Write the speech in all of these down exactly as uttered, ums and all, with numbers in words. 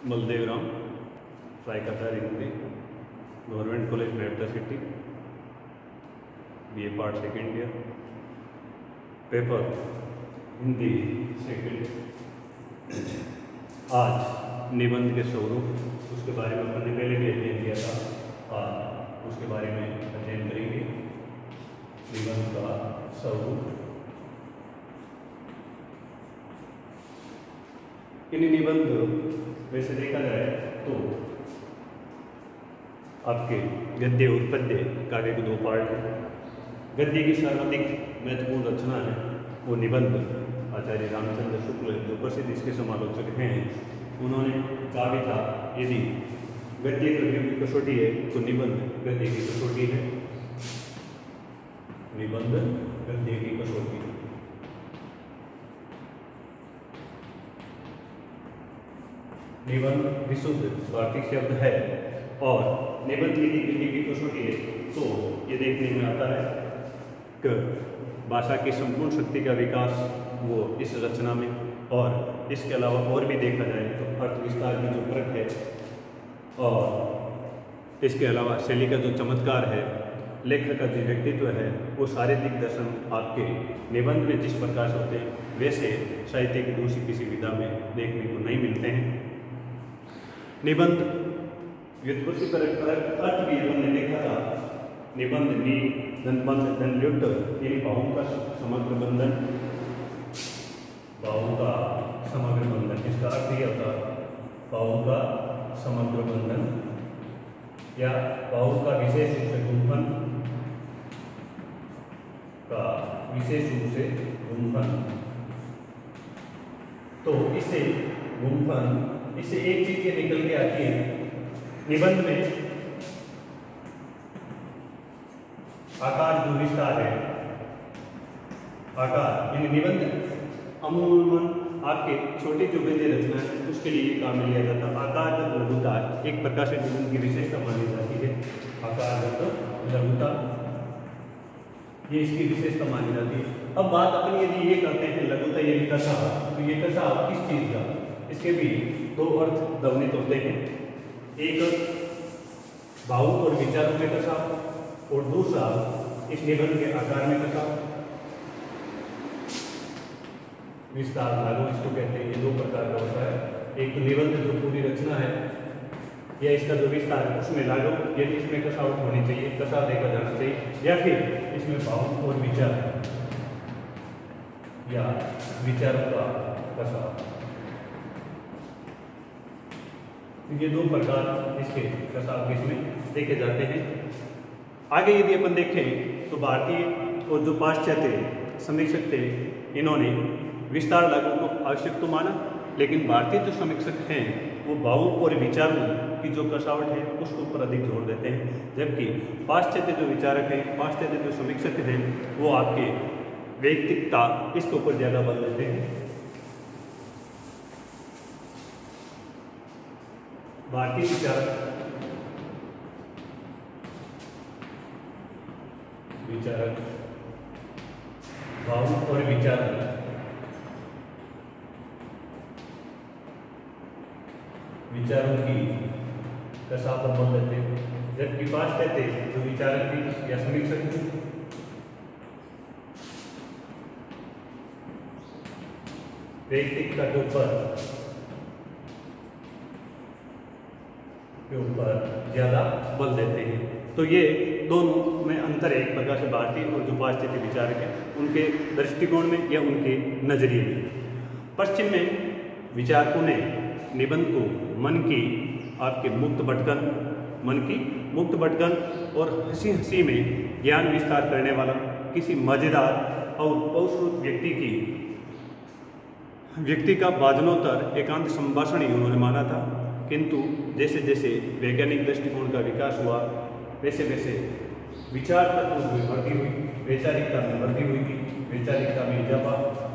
बलदेव राम, सहायकाचार्य Hindi, government college Meerut city, B A part second year, paper Hindi second. आज निबंध के स्वरूप, उसके बारे में अपने पहले भी अध्ययन किया था, आज उसके बारे में अध्ययन करेंगे। निबंध का स्वरूप, इन निबंध वैसे देखा जाए तो आपके गद्य और पद्य काव्य के दो पार्ट हैं। गद्य की सर्वाधिक महत्वपूर्ण रचना है वो निबंध। आचार्य रामचंद्र शुक्ल जो प्रसिद्ध इसके समालोचक हैं, उन्होंने कहा भी था यदि गद्य की कसौटी है तो निबंध गद्य की कसौटी है। निबंध गद्य की कसौटी। निबंध विशुद्ध वार्तिक शब्द है और निबंध यदि गद्य की कसौटी है तो ये देखने में आता है कि भाषा की संपूर्ण शक्ति का विकास वो इस रचना में, और इसके अलावा और भी देखा जाए तो अर्थ विस्तार की जो परख है और इसके अलावा शैली का जो चमत्कार है, लेखक का जो व्यक्तित्व है, वो सारे दिग्दर्शन आपके निबंध में जिस प्रकार से होते हैं वैसे साहित्य की दूसरी किसी विधा में देखने को नहीं मिलते हैं। निबंध व्युत्पत्ति पर अर्थ भी हमने देखा था। निबंध नि धनबंध धनल्युक्त यानी भावों का समग्र बंधन, भावों का समग्र बंधन, इसका अर्थ यह होता भावों का समग्र बंधन या भावों का विशेष रूप से गुंफन का विशेष रूप से गुंफन। तो इससे गुंफन, इससे एक चीज ये निकल के आती है निबंध में, आकार जो विस्तार है, आकार यानी निबंध अमूमन आपके छोटी जो गद्य रचना है उसके लिए काम में लिया जाता है। आकार तथा लघुता एक प्रकार से निबंध की विशेषता मानी जाती है। आकार तथा लघुता ये इसकी विशेषता मानी जाती है। अब बात अपनी यदि ये करते हैं लघुता यानी कसा, तो ये कसा किस चीज का, इसके भी दो अर्थ ध्वनित होते हैं। एक भावों और विचारों में कसा और दूसरा इस निबंध के आकार में कसा, विस्तार लागू इसको कहते हैं। ये दो प्रकार का होता है। एक तो निबंध जो पूरी रचना है या इसका जो विस्तार है उसमें लागू यदि इसमें कसावट होनी चाहिए, कसा देखा जाना चाहिए, या फिर इसमें भाव और विचार या विचारों का कसा। ये दो प्रकार इसके कसाव इसमें देखे जाते हैं। आगे यदि अपन देखें तो भारतीय और जो पाश्चात्य समीक्षक थे, इन्होंने विस्तार लागू को आवश्यक तो माना, लेकिन भारतीय जो समीक्षक हैं वो भावों और विचारों की जो कसावट है उसके ऊपर अधिक जोर देते हैं, जबकि पाश्चात्य जो विचारक हैं, पाश्चात्य जो समीक्षक हैं, वो आपके वैयक्तिकता इसके ऊपर ज़्यादा बल देते हैं। भारतीय विचारक विचारक भाव और विचार विचारों की कसा पर बल देते हैं, जबकि पाश्चात्य जो विचारक थी या समीक्षक थी वैयक्तिकता के ऊपर के ऊपर ज्यादा बल देते हैं। तो ये दोनों में अंतर है, एक प्रकार से भारतीय और जो पाश्चात्य विचारक हैं उनके दृष्टिकोण में या उनके नजरिए में। पश्चिम में विचारकों ने निबंध को मन की आपके मुक्त भटकन, मन की मुक्त भटकन और हंसी हंसी में ज्ञान विस्तार करने वाला किसी मजेदार और पौष्रुत व्यक्ति की व्यक्ति का बाजनोत्तर एकांत संभाषण ही उन्होंने माना था। किंतु जैसे जैसे वैज्ञानिक दृष्टिकोण का विकास हुआ वैसे वैसे विचार तत्व में बढ़ती हुई, वैचारिकता में बढ़ती हुई थी, वैचारिकता में इजाफा।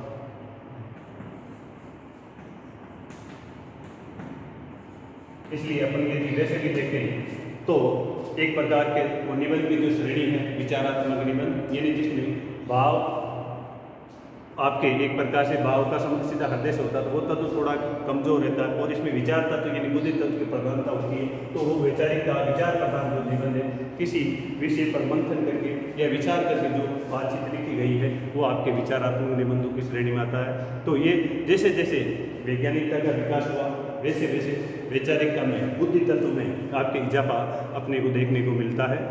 इसलिए अपन यदि वैसे भी देखें तो एक प्रकार के वो निबंध की जो श्रेणी है विचारात्मक निबंध, यानी जिसमें भाव आपके एक प्रकार से भाव का संबंध सीधा हृदय से होता है, तो वो तत्व तो थोड़ा कमजोर रहता है, और इसमें विचार तत्व तो यानी बुद्धि तत्व की प्रधानता होती है। तो वो वैचारिकता, विचार प्रधान जो निबंध है, किसी विषय पर मंथन करके या विचार करके जो बातचीत लिखी गई है वो आपके विचारात्मक निबंधों की श्रेणी में आता है। तो ये जैसे जैसे वैज्ञानिकता का विकास हुआ वैसे वैसे वैचारिकता में, बुद्धि तत्व में आपके इजाफा अपने को देखने को मिलता है।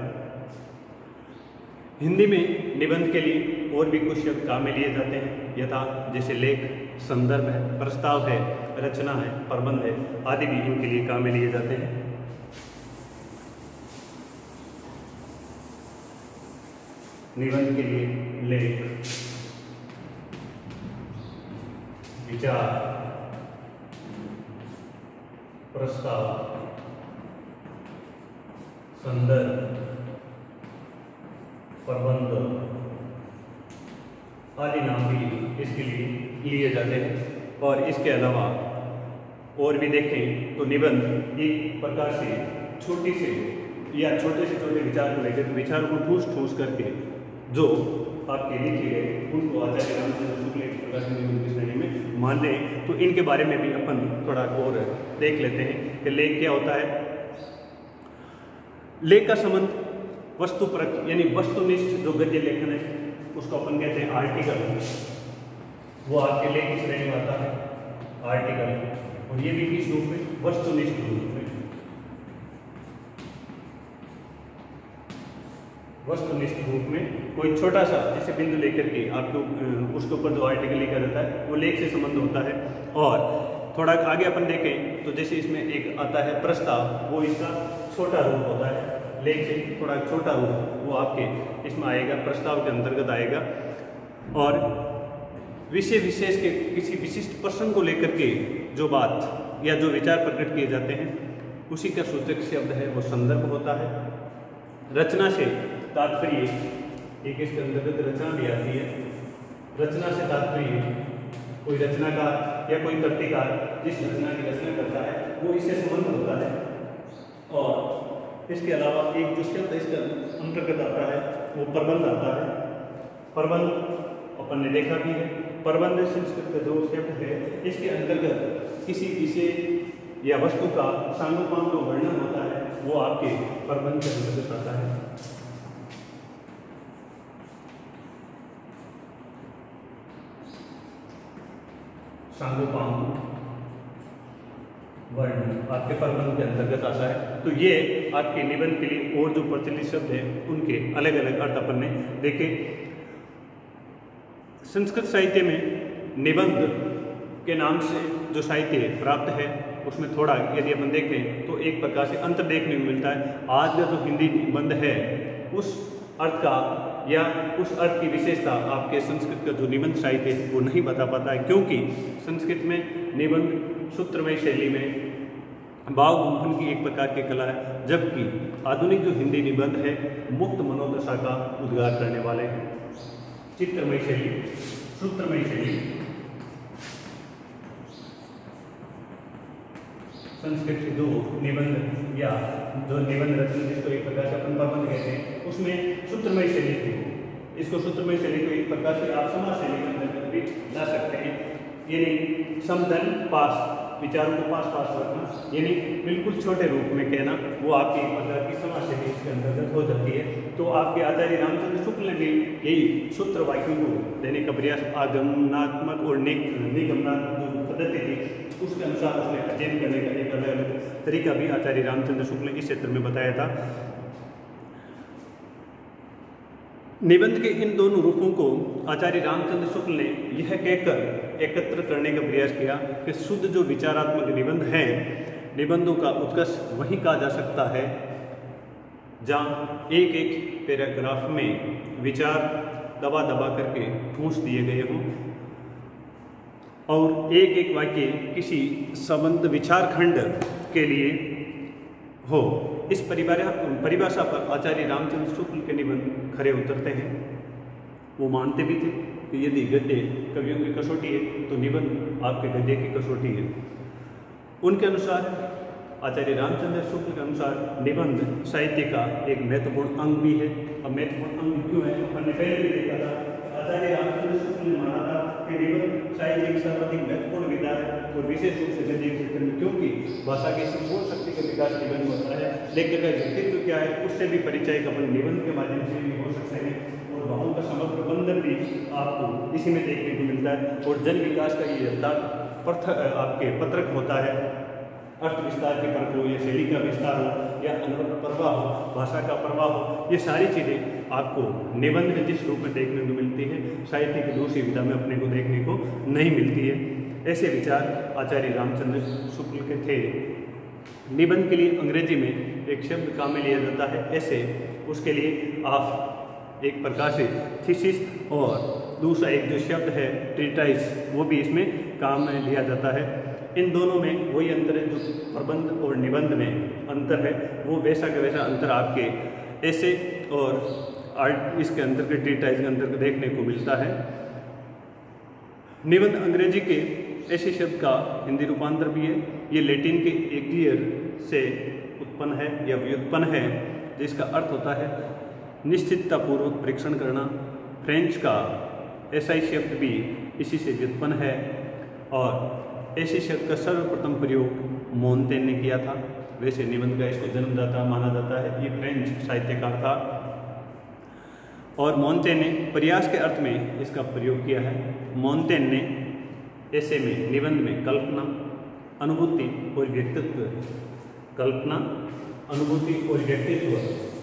हिंदी में निबंध के लिए और भी कुछ शब्द काम में लिए जाते हैं, यथा जैसे लेख, संदर्भ है, प्रस्ताव है, रचना है, प्रबंध है आदि भी इनके लिए काम में लिए जाते हैं। निबंध के लिए लेख, विचार, प्रस्ताव, संदर्भ, प्रबंध आदि नाम भी इसके लिए लिए जाते हैं। और इसके अलावा और भी देखें तो निबंध एक प्रकार से छोटी से या छोटे से छोटे विचार को लेकर विचार को ठूस ठूस करके जो आपके लिखे गए उनको आचार्य रामचंद्र शुक्ल एक प्रकार से निबंध की श्रेणी में मान लें। तो इनके बारे में भी अपन थोड़ा और देख लेते हैं कि लेख क्या होता है। लेख का संबंध वस्तुपरक यानी वस्तुनिष्ठ जो गद्य लेखन है उसको अपन कहते हैं आर्टिकल, वो आपके लेख की श्रेणी में आता है आर्टिकल। और ये भी किस रूप में, वस्तुनिष्ठ रूप में, वस्तुनिष्ठ रूप में कोई छोटा सा जैसे बिंदु लेकर के आपको उसके ऊपर जो आर्टिकल लिखा जाता है वो लेख से संबंध होता है। और थोड़ा आगे अपन देखें तो जैसे इसमें एक आता है प्रस्ताव, वो इसका छोटा रूप होता है, लेख से थोड़ा छोटा रूप वो आपके इसमें आएगा, प्रस्ताव के अंतर्गत आएगा। और विषय विशेष के किसी विशिष्ट प्रसंग को लेकर के जो बात या जो विचार प्रकट किए जाते हैं उसी का सूचक शब्द है वो संदर्भ होता है। रचना से तात्पर्य, एक इसके अंतर्गत रचना भी आती है, रचना से तात्पर्य कोई रचनाकार या कोई कृतिकार जिस रचना की रचना करता है वो इससे संबंध होता है। और इसके अलावा एक जो शब्द इसके अंतर्गत आता है वो प्रबंध आता है। प्रबंध अपन ने देखा भी है, प्रबंध संस्कृत का जो शब्द है इसके अंतर्गत किसी विषय या वस्तु का सांगोपांग जो वर्णन होता है वो आपके प्रबंध के अंतर्गत आता है। सांगोपांग वर्णन आपके प्रबंध के अंतर्गत आता है। तो ये आपके निबंध के लिए और जो प्रचलित शब्द है उनके अलग अलग अर्थ अपन ने देखे। संस्कृत साहित्य में निबंध के नाम से जो साहित्य प्राप्त है उसमें थोड़ा यदि अपन देखें तो एक प्रकार से अंतर देखने को मिलता है। आज का जो हिंदी निबंध है उस अर्थ का या उस अर्थ की विशेषता आपके संस्कृत का जो निबंध साहित्य है वो नहीं बता पाता है, क्योंकि संस्कृत में निबंध सूत्रमय शैली में भाव गुंफन की एक प्रकार की कला है, जबकि आधुनिक जो हिंदी निबंध है मुक्त मनोदशा का उद्गार करने वाले हैं। चित्रमय शैली, सूत्रमय शैली संस्कृत के जो निबंध या जो निबंध रचना जिसको एक प्रकार से अपन प्रबंध कहते हैं उसमें सूत्रमय शैली थी। इसको सूत्रमय शैली को एक प्रकार से आप समास शैली के अंदर भी ला सकते हैं, यानी समधन पास, विचारों को पास पास रखना, यानी बिल्कुल छोटे रूप में कहना, वो आपकी एक प्रकार की समास शैली इसके अंतर्गत हो जाती है। तो आपके आचार्य रामचंद्र शुक्ल ने भी यही सूत्र वाक्यों को देने का प्रयास आगमनात्मक और निगमनात्मक जो पद्धति थी उसके अनुसार उसने अध्ययन करने का एक अलग अलग तरीका भी आचार्य रामचंद्र शुक्ल ने इस क्षेत्र में बताया था। निबंध के इन दोनों रूपों को आचार्य रामचंद्र शुक्ल ने यह कहकर एकत्र करने का प्रयास किया कि शुद्ध जो विचारात्मक निबंध है, निबंधों का उत्कर्ष वही कहा जा सकता है जहाँ एक एक पैराग्राफ में विचार दबा दबा करके ठूंस दिए गए हों और एक एक वाक्य किसी संबंध विचार खंड के लिए हो। इस परिभाषा परिभाषा पर आचार्य रामचंद्र शुक्ल के निबंध खरे उतरते हैं। वो मानते भी थे कि यदि गद्य कवियों की कसौटी है तो निबंध आपके गद्य की कसौटी है। उनके अनुसार, आचार्य रामचंद्र शुक्ल के अनुसार, निबंध साहित्य का एक महत्वपूर्ण अंग भी है। अब महत्वपूर्ण अंग क्यों है? हमने पहले भी देखा था आचार्य रामचंद्र शुक्ल ने माना था कि निबंध साहित्य एक सर्वाधिक महत्वपूर्ण विधा है और विशेष रूप से गद्य क्षेत्र में, क्योंकि भाषा की संपूर्ण शक्ति का विकास निबंध में होता है। लेखक का व्यक्तित्व क्या है उससे भी परिचय अपन निबंध के माध्यम से भी हो सकते हैं, और भावों का समग्र बंधन भी आपको इसी में देखने को मिलता है। और जन विकास का ये यथार्थ पर्थ आपके पत्रक होता है, अर्थ विस्तार के परक हो या शैली का विस्तार हो या अनुभव प्रवाह हो, भाषा का प्रवाह हो, ये सारी चीज़ें आपको निबंध में जिस रूप में देखने को मिलती है साहित्य की दूसरी विधा में अपने को देखने को नहीं मिलती है। ऐसे विचार आचार्य रामचंद्र शुक्ल के थे। निबंध के लिए अंग्रेजी में एक शब्द काम में लिया जाता है ऐसे, उसके लिए आप एक प्रकार से थीसिस और दूसरा एक जो शब्द है ट्रीटाइस वो भी इसमें काम में लिया जाता है। इन दोनों में वही अंतर है जो प्रबंध और निबंध में अंतर है, वो वैसा का वैसा अंतर आपके ऐसे और आर्ट इसके अंतर के ट्रीटाइज के अंतर को देखने को मिलता है। निबंध अंग्रेजी के ऐसे शब्द का हिंदी रूपांतर भी है। ये लैटिन के एग्लियर से उत्पन्न है या व्युत्पन्न है, जिसका अर्थ होता है निश्चिततापूर्वक परीक्षण करना। फ्रेंच का ऐसा ही शब्द भी इसी से व्युत्पन्न है, और ऐसे शब्द का सर्वप्रथम प्रयोग मोंटेन ने किया था। वैसे निबंध का इसको जन्मदाता माना जाता है, ये फ्रेंच साहित्यकार था, और मोंटेन ने प्रयास के अर्थ में इसका प्रयोग किया है। मोंटेन ने ऐसे में निबंध में कल्पना, अनुभूति और व्यक्तित्व, कल्पना, अनुभूति और व्यक्तित्व,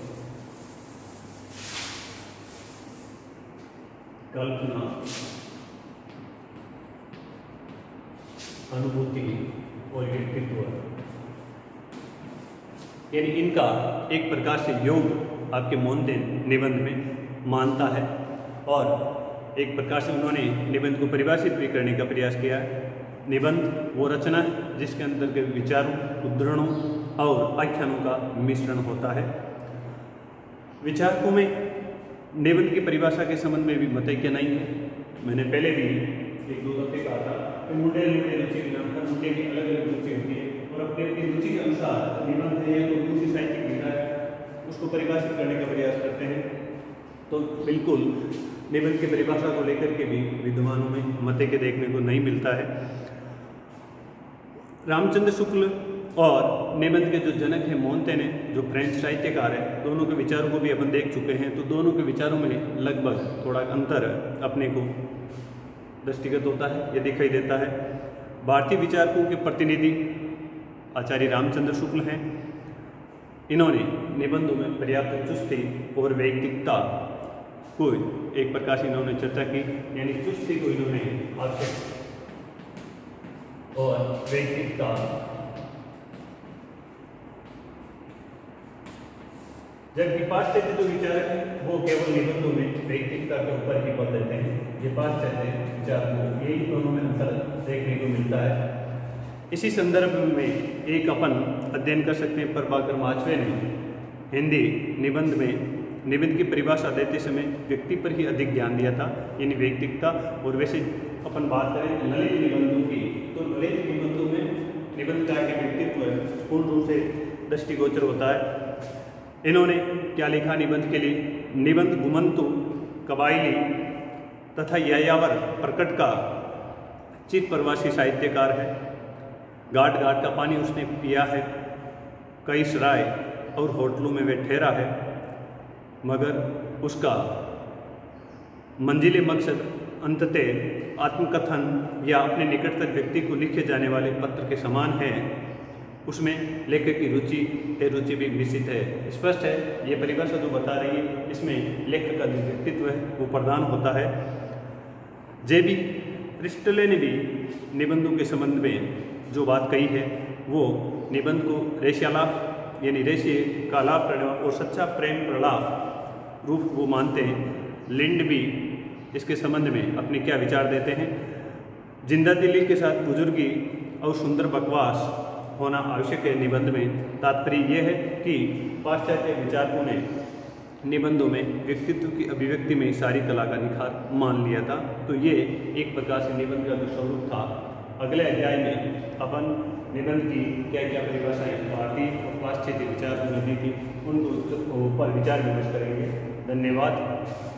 कल्पना, अनुभूति और व्यक्तित्व, यानी इनका एक प्रकार से योग आपके मोंटेन निबंध में मानता है, और एक प्रकार से उन्होंने निबंध को परिभाषित भी करने का प्रयास किया है। निबंध वो रचना है जिसके अंदर के विचारों, उद्धरणों और आख्यानों का मिश्रण होता है। विचारकों में निबंध की परिभाषा के संबंध में भी मतैक्य नहीं है। मैंने पहले भी एक दो दफे कहा था कि मुंडे मुंडे रुचि के नाम पर मुंडे की अलग अलग रुचि होती है, और अपनी अपनी रुचि के अनुसार निबंध है या कोई दूसरी साहित्यिक विधा है उसको परिभाषित करने का प्रयास करते हैं। तो बिल्कुल निबंध की परिभाषा को लेकर के भी विद्वानों में मते के देखने को नहीं मिलता है। रामचंद्र शुक्ल और निबंध के जो जनक हैं मोंटेन ने, जो फ्रेंच साहित्यकार है, दोनों के विचारों को भी अपन देख चुके हैं। तो दोनों के विचारों में लगभग थोड़ा अंतर अपने को दृष्टिगत होता है, ये दिखाई देता है। भारतीय विचारकों के प्रतिनिधि आचार्य रामचंद्र शुक्ल हैं। इन्होंने निबंधों में पर्याप्त चुस्ती और वैयक्तिकता को एक प्रकार से इन्होंने चर्चा की, यानी चुस्ती को इन्होंने आवश्यक और वैयक्तिकता, जबकि पाश्चात्य जो विचारक हैं वो केवल निबंधों में वैयक्तिकता के ऊपर ही बल देते हैं। ये पाश्चात्य विचारक, यही दोनों में अंतर देखने को मिलता है। इसी संदर्भ में एक अपन अध्ययन कर सकते हैं। प्रभाकर माचवे ने हिंदी निबंध में निबंध की परिभाषा देते समय व्यक्ति पर ही अधिक ध्यान दिया था, यानी वैयक्तिकता। और वैसे अपन बात करें ललित निबंधों की, तो ललित निबंधों में निबंध का के व्यक्तित्व पूर्ण रूप से दृष्टिगोचर होता है। इन्होंने क्या लिखा निबंध के लिए? निबंध घुमंतु कबायली तथा यायावर प्रकट का चित प्रवासी साहित्यकार है। घाट घाट का पानी उसने पिया है, कई सराय और होटलों में वह ठहरा है, मगर उसका मंजिले मकसद अंततः आत्मकथन या अपने निकटतम व्यक्ति को लिखे जाने वाले पत्र के समान है। उसमें लेखक की रुचि है, रुचि भी निश्चित है, स्पष्ट है। ये परिभाषा जो बता रही है इसमें लेखक का जो व्यक्तित्व है वो प्रधान होता है। जे बी प्रिस्टले ने भी निबंधों के संबंध में जो बात कही है वो निबंध को रेश्यालाप यानी रेश्य का लाभ करने और सच्चा प्रेम प्रलाप रूप वो मानते हैं। लिंड भी इसके संबंध में अपने क्या विचार देते हैं? जिंदा दिली के साथ बुजुर्गी और सुंदर बकवास होना आवश्यक है निबंध में। तात्पर्य यह है कि पाश्चात्य विचारकों ने निबंधों में व्यक्तित्व की अभिव्यक्ति में सारी कला का निखार मान लिया था। तो ये एक प्रकार से निबंध का जो स्वरूप था। अगले अध्याय में अपन निबंध की क्या क्या परिभाषाएं भारतीय और पाश्चात्य विचार जो दी थी उनको पर विचार विमर्श करेंगे। धन्यवाद।